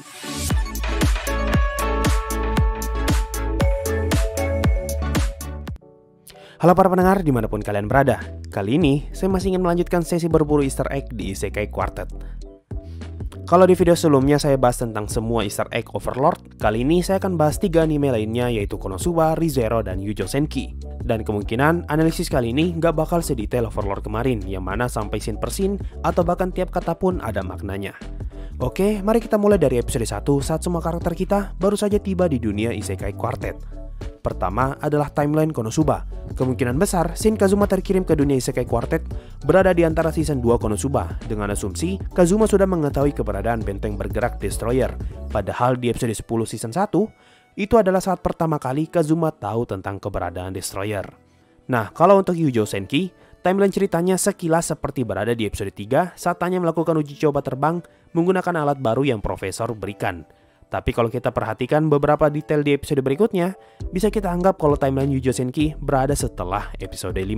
Halo para pendengar dimanapun kalian berada. Kali ini saya masih ingin melanjutkan sesi berburu Easter egg di Isekai Quartet. Kalau di video sebelumnya saya bahas tentang semua Easter egg Overlord, kali ini saya akan bahas 3 anime lainnya yaitu Konosuba, Re:Zero, dan Yujo Senki. Dan kemungkinan analisis kali ini nggak bakal sedetail Overlord kemarin, yang mana sampai scene per scene atau bahkan tiap kata pun ada maknanya. Oke, mari kita mulai dari episode 1 saat semua karakter kita baru saja tiba di dunia Isekai Quartet. Pertama adalah timeline Konosuba. Kemungkinan besar scene Kazuma terkirim ke dunia Isekai Quartet berada di antara season 2 Konosuba, dengan asumsi Kazuma sudah mengetahui keberadaan benteng bergerak Destroyer. Padahal di episode 10 season 1, itu adalah saat pertama kali Kazuma tahu tentang keberadaan Destroyer. Nah, kalau untuk Yujo Senki, timeline ceritanya sekilas seperti berada di episode 3 saat Tanya melakukan uji coba terbang menggunakan alat baru yang Profesor berikan. Tapi kalau kita perhatikan beberapa detail di episode berikutnya, bisa kita anggap kalau timeline Yujo Senki berada setelah episode 5.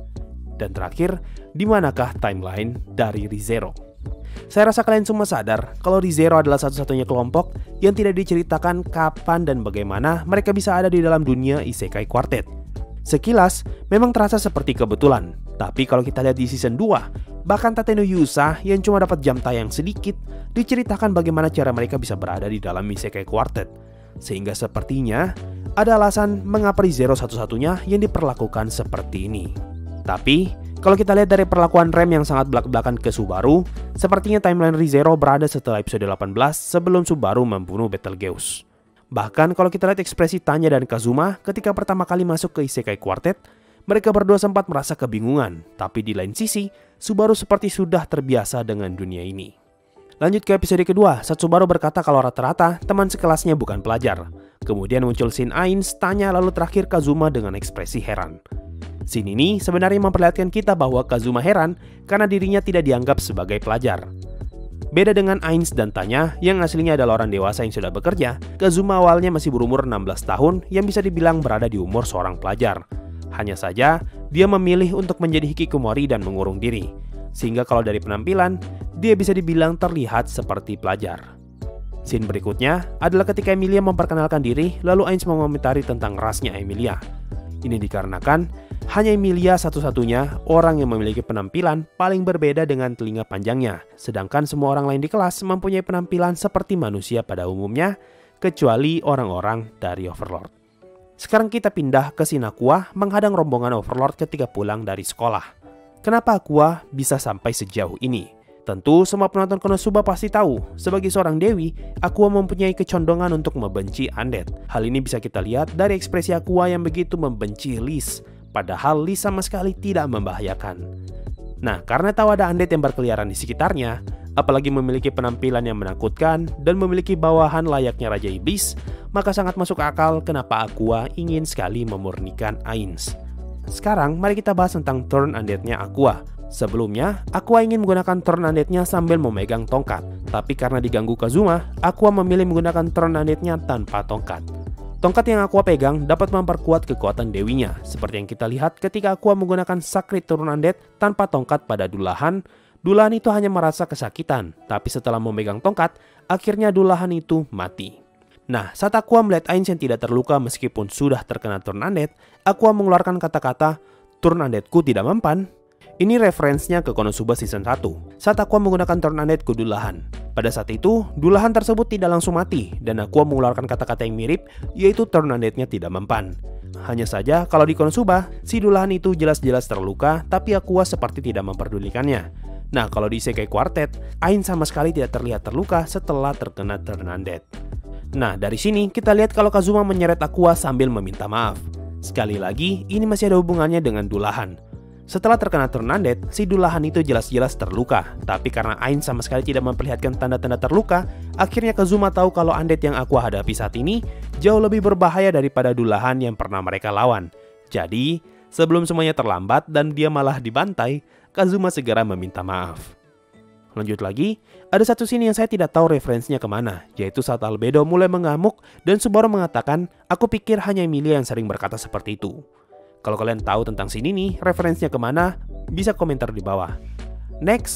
Dan terakhir, di manakah timeline dari Re:Zero? Saya rasa kalian semua sadar kalau Re:Zero adalah satu-satunya kelompok yang tidak diceritakan kapan dan bagaimana mereka bisa ada di dalam dunia Isekai Quartet. Sekilas, memang terasa seperti kebetulan. Tapi kalau kita lihat di season 2, bahkan Tateno Yusa yang cuma dapat jam tayang sedikit, diceritakan bagaimana cara mereka bisa berada di dalam Isekai Quartet. Sehingga sepertinya, ada alasan mengapa Re:Zero satu-satunya yang diperlakukan seperti ini. Tapi, kalau kita lihat dari perlakuan Rem yang sangat belak-belakan ke Subaru, sepertinya timeline Re:Zero berada setelah episode 18 sebelum Subaru membunuh Betelgeuse. Bahkan kalau kita lihat ekspresi Tanya dan Kazuma ketika pertama kali masuk ke Isekai Quartet, mereka berdua sempat merasa kebingungan. Tapi di lain sisi, Subaru seperti sudah terbiasa dengan dunia ini. Lanjut ke episode kedua, saat Subaru berkata kalau rata-rata teman sekelasnya bukan pelajar. Kemudian muncul scene Ainz, Tanya, lalu terakhir Kazuma dengan ekspresi heran. Scene ini sebenarnya memperlihatkan kita bahwa Kazuma heran karena dirinya tidak dianggap sebagai pelajar. Beda dengan Ainz dan Tanya yang aslinya adalah orang dewasa yang sudah bekerja, Kazuma awalnya masih berumur 16 tahun yang bisa dibilang berada di umur seorang pelajar. Hanya saja, dia memilih untuk menjadi hikikomori dan mengurung diri. Sehingga kalau dari penampilan, dia bisa dibilang terlihat seperti pelajar. Scene berikutnya adalah ketika Emilia memperkenalkan diri, lalu Ainz mengomentari tentang rasnya Emilia. Ini dikarenakan hanya Emilia satu-satunya orang yang memiliki penampilan paling berbeda dengan telinga panjangnya. Sedangkan semua orang lain di kelas mempunyai penampilan seperti manusia pada umumnya, kecuali orang-orang dari Overlord. Sekarang kita pindah ke scene Aqua menghadang rombongan Overlord ketika pulang dari sekolah. Kenapa Aqua bisa sampai sejauh ini? Tentu semua penonton Konosuba pasti tahu, sebagai seorang dewi, Aqua mempunyai kecondongan untuk membenci undead. Hal ini bisa kita lihat dari ekspresi Aqua yang begitu membenci Liz, padahal Liz sama sekali tidak membahayakan. Nah, karena tahu ada undead yang berkeliaran di sekitarnya, apalagi memiliki penampilan yang menakutkan dan memiliki bawahan layaknya Raja Iblis, maka sangat masuk akal kenapa Aqua ingin sekali memurnikan Ainz. Sekarang mari kita bahas tentang turn undead-nya Aqua. Sebelumnya, Aqua ingin menggunakan turn undead-nya sambil memegang tongkat. Tapi karena diganggu Kazuma, Aqua memilih menggunakan turn undead-nya tanpa tongkat. Tongkat yang Aqua pegang dapat memperkuat kekuatan dewinya. Seperti yang kita lihat ketika Aqua menggunakan Sacred Turn Undead tanpa tongkat pada Dullahan. Dullahan itu hanya merasa kesakitan. Tapi setelah memegang tongkat, akhirnya Dullahan itu mati. Nah, saat Aqua melihat Ainz yang tidak terluka meskipun sudah terkena Turn Undead, Aqua mengeluarkan kata-kata, "Turn Undead-ku tidak mempan." Ini referensinya ke Konosuba season 1, saat Aqua menggunakan Turn Undead ke Dullahan. Pada saat itu, Dullahan tersebut tidak langsung mati, dan Aqua mengeluarkan kata-kata yang mirip, yaitu Turn Undead-nya tidak mempan. Hanya saja, kalau di Konosuba, si Dullahan itu jelas-jelas terluka, tapi Aqua seperti tidak memperdulikannya. Nah, kalau di Isekai Quartet, Ainz sama sekali tidak terlihat terluka setelah terkena Turn Undead. Nah, dari sini kita lihat kalau Kazuma menyeret Aqua sambil meminta maaf. Sekali lagi, ini masih ada hubungannya dengan Dullahan. Setelah terkena Turn Undead, si Dullahan itu jelas-jelas terluka. Tapi karena Ainz sama sekali tidak memperlihatkan tanda-tanda terluka, akhirnya Kazuma tahu kalau undead yang Aqua hadapi saat ini jauh lebih berbahaya daripada Dullahan yang pernah mereka lawan. Jadi, sebelum semuanya terlambat dan dia malah dibantai, Kazuma segera meminta maaf. Lanjut lagi, ada satu scene yang saya tidak tahu referensinya kemana, yaitu saat Albedo mulai mengamuk dan Subaru mengatakan, "Aku pikir hanya Emilia yang sering berkata seperti itu." Kalau kalian tahu tentang scene ini, referensinya kemana, bisa komentar di bawah. Next,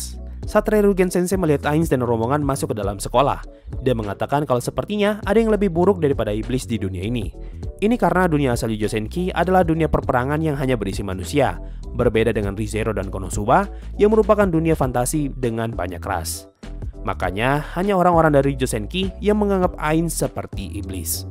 saat Ryugen Sensei melihat Ainz dan rombongan masuk ke dalam sekolah. Dia mengatakan kalau sepertinya ada yang lebih buruk daripada iblis di dunia ini. Ini karena dunia asal Yujo Senki adalah dunia perperangan yang hanya berisi manusia, berbeda dengan Re:Zero dan Konosuba yang merupakan dunia fantasi dengan banyak ras. Makanya hanya orang-orang dari Yujo Senki yang menganggap Ainz seperti iblis.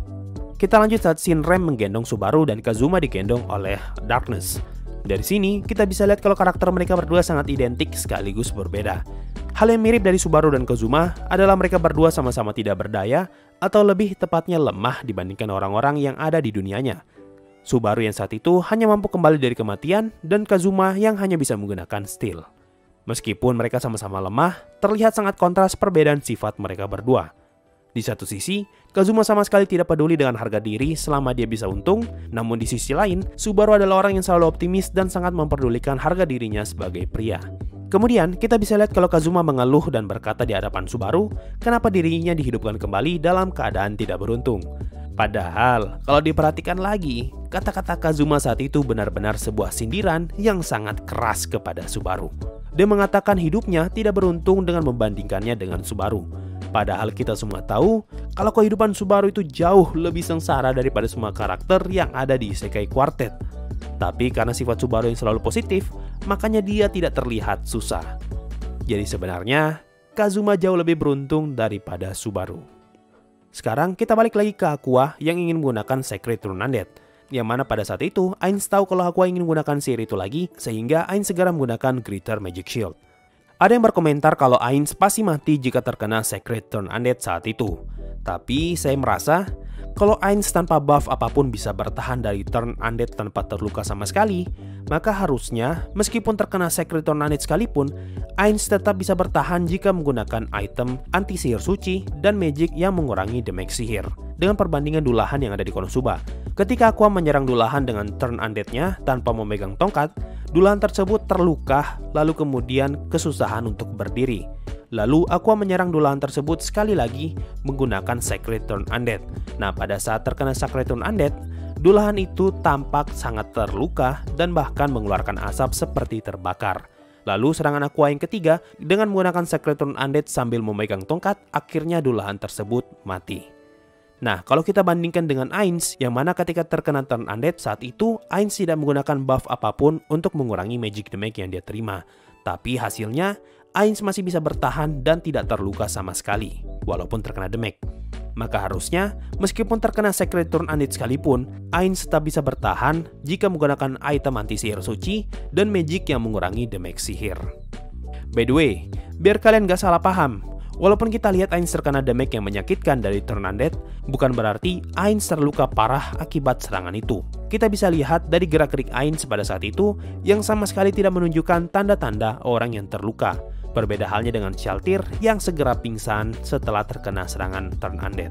Kita lanjut saat Shinren menggendong Subaru dan Kazuma digendong oleh Darkness. Dari sini, kita bisa lihat kalau karakter mereka berdua sangat identik sekaligus berbeda. Hal yang mirip dari Subaru dan Kazuma adalah mereka berdua sama-sama tidak berdaya atau lebih tepatnya lemah dibandingkan orang-orang yang ada di dunianya. Subaru yang saat itu hanya mampu kembali dari kematian dan Kazuma yang hanya bisa menggunakan steel. Meskipun mereka sama-sama lemah, terlihat sangat kontras perbedaan sifat mereka berdua. Di satu sisi, Kazuma sama sekali tidak peduli dengan harga diri selama dia bisa untung, namun di sisi lain, Subaru adalah orang yang selalu optimis dan sangat memperdulikan harga dirinya sebagai pria. Kemudian, kita bisa lihat kalau Kazuma mengeluh dan berkata di hadapan Subaru, kenapa dirinya dihidupkan kembali dalam keadaan tidak beruntung. Padahal, kalau diperhatikan lagi, kata-kata Kazuma saat itu benar-benar sebuah sindiran yang sangat keras kepada Subaru. Dia mengatakan hidupnya tidak beruntung dengan membandingkannya dengan Subaru. Padahal kita semua tahu kalau kehidupan Subaru itu jauh lebih sengsara daripada semua karakter yang ada di Isekai Quartet. Tapi karena sifat Subaru yang selalu positif, makanya dia tidak terlihat susah. Jadi sebenarnya, Kazuma jauh lebih beruntung daripada Subaru. Sekarang kita balik lagi ke Aqua yang ingin menggunakan Secret Rune Undead. Yang mana pada saat itu, Ainz tahu kalau Aqua ingin menggunakan sihir itu lagi, sehingga Ainz segera menggunakan Greater Magic Shield. Ada yang berkomentar kalau Ainz pasti mati jika terkena Secret Rune Undead saat itu. Tapi saya merasa, kalau Ainz tanpa buff apapun bisa bertahan dari turn undead tanpa terluka sama sekali, maka harusnya meskipun terkena Secret Rune Undead sekalipun, Ainz tetap bisa bertahan jika menggunakan item anti sihir suci dan magic yang mengurangi damage sihir. Dengan perbandingan Dullahan yang ada di Konosuba. Ketika Aqua menyerang Dullahan dengan turn undead-nya tanpa memegang tongkat, Dullahan tersebut terluka lalu kemudian kesusahan untuk berdiri. Lalu Aqua menyerang Dullahan tersebut sekali lagi menggunakan Secret Rune Undead. Nah, pada saat terkena Secret Rune Undead, Dullahan itu tampak sangat terluka dan bahkan mengeluarkan asap seperti terbakar. Lalu serangan Aqua yang ketiga dengan menggunakan Secret Rune Undead sambil memegang tongkat, akhirnya Dullahan tersebut mati. Nah, kalau kita bandingkan dengan Ainz, yang mana ketika terkena turn undead saat itu, Ainz tidak menggunakan buff apapun untuk mengurangi magic damage yang dia terima. Tapi hasilnya, Ainz masih bisa bertahan dan tidak terluka sama sekali, walaupun terkena damage. Maka harusnya, meskipun terkena Secret Rune Undead sekalipun, Ainz tetap bisa bertahan jika menggunakan item anti sihir suci dan magic yang mengurangi damage sihir. By the way, biar kalian gak salah paham, walaupun kita lihat Ainz terkena damage yang menyakitkan dari turn undead, bukan berarti Ainz terluka parah akibat serangan itu. Kita bisa lihat dari gerak-gerik Ainz pada saat itu yang sama sekali tidak menunjukkan tanda-tanda orang yang terluka. Berbeda halnya dengan Shaltir yang segera pingsan setelah terkena serangan turn undead.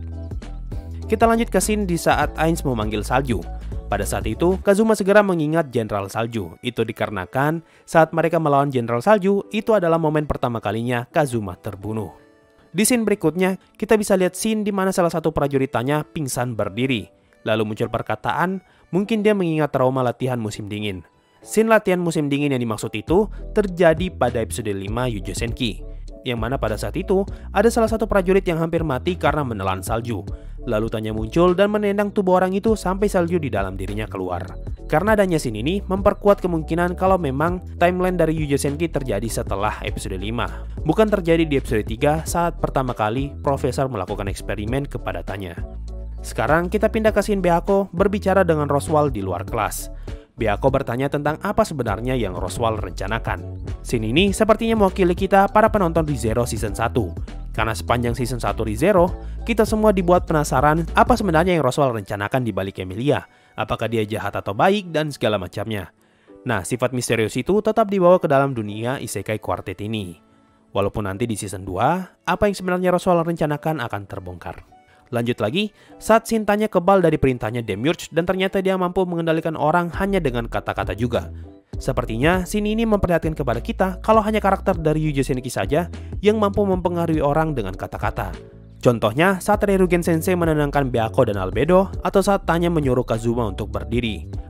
Kita lanjut ke scene di saat Ainz memanggil salju. Pada saat itu, Kazuma segera mengingat Jenderal Salju. Itu dikarenakan saat mereka melawan Jenderal Salju, itu adalah momen pertama kalinya Kazuma terbunuh. Di scene berikutnya, kita bisa lihat scene di mana salah satu prajurit tanya pingsan berdiri. Lalu muncul perkataan, mungkin dia mengingat trauma latihan musim dingin. Scene latihan musim dingin yang dimaksud itu terjadi pada episode 5 Yujo Senki. Yang mana pada saat itu, ada salah satu prajurit yang hampir mati karena menelan salju. Lalu tanya muncul dan menendang tubuh orang itu sampai salju di dalam dirinya keluar. Karena adanya scene ini memperkuat kemungkinan kalau memang timeline dari Yujo Senki terjadi setelah episode 5. Bukan terjadi di episode 3 saat pertama kali Profesor melakukan eksperimen kepada Tanya. Sekarang kita pindah ke scene Beako berbicara dengan Roswaal di luar kelas. Beako bertanya tentang apa sebenarnya yang Roswaal rencanakan. Scene ini sepertinya mewakili kita para penonton Re:Zero Season 1. Karena sepanjang Season 1 Re:Zero, kita semua dibuat penasaran apa sebenarnya yang Roswaal rencanakan di balik Emilia. Apakah dia jahat atau baik dan segala macamnya. Nah, sifat misterius itu tetap dibawa ke dalam dunia Isekai Quartet ini. Walaupun nanti di Season 2, apa yang sebenarnya Roswaal rencanakan akan terbongkar. Lanjut lagi, saat Shintanya kebal dari perintahnya Demiurge dan ternyata dia mampu mengendalikan orang hanya dengan kata-kata juga. Sepertinya scene ini memperlihatkan kepada kita kalau hanya karakter dari Yujo Senki saja yang mampu mempengaruhi orang dengan kata-kata. Contohnya saat Ryugen Sensei menenangkan Beako dan Albedo atau saat Tanya menyuruh Kazuma untuk berdiri.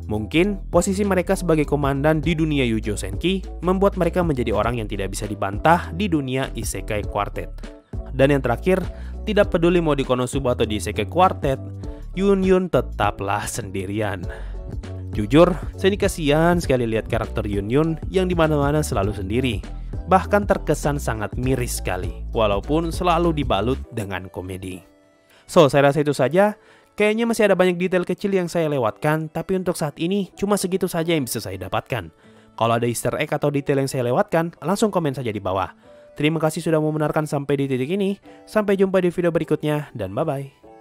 Mungkin posisi mereka sebagai komandan di dunia Yujo Senki membuat mereka menjadi orang yang tidak bisa dibantah di dunia Isekai Quartet. Dan yang terakhir, tidak peduli mau di Konosuba atau di Isekai Quartet, Yun Yun tetaplah sendirian. Jujur, saya ini kasihan sekali lihat karakter Yun Yun yang dimana-mana selalu sendiri. Bahkan terkesan sangat miris sekali, walaupun selalu dibalut dengan komedi. So, saya rasa itu saja. Kayaknya masih ada banyak detail kecil yang saya lewatkan, tapi untuk saat ini cuma segitu saja yang bisa saya dapatkan. Kalau ada easter egg atau detail yang saya lewatkan, langsung komen saja di bawah. Terima kasih sudah mau mendengarkan sampai di titik ini. Sampai jumpa di video berikutnya, dan bye-bye.